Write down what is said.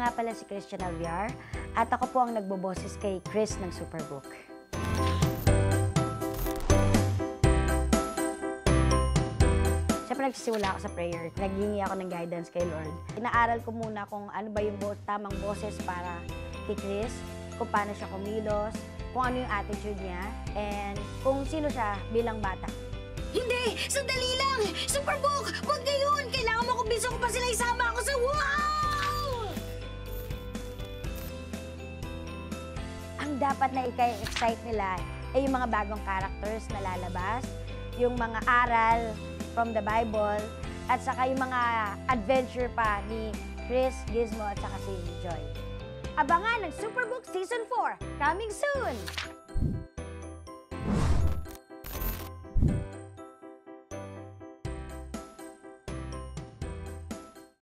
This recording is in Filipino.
nga pala si Christian Alviar at ako po ang nagboboses kay Chris ng Superbook. Siyempre nagsisimula ako sa prayer. Naghingi ako ng guidance kay Lord. Inaaral ko muna kung ano ba yung tamang boses para kay Chris, kung paano siya kumilos, kung ano yung attitude niya, and kung sino siya bilang bata. Hindi! Sandali lang! Superbook! Huwag ngayon! Kailangan mo kumbinso ko pa sila isama ako sa wow! Ang dapat na i-excite nila ay yung mga bagong characters na lalabas, yung mga aral from the Bible, at saka yung mga adventure pa ni Chris, Gizmo, at saka si Joy. Abangan ng Superbook Season 4, coming soon!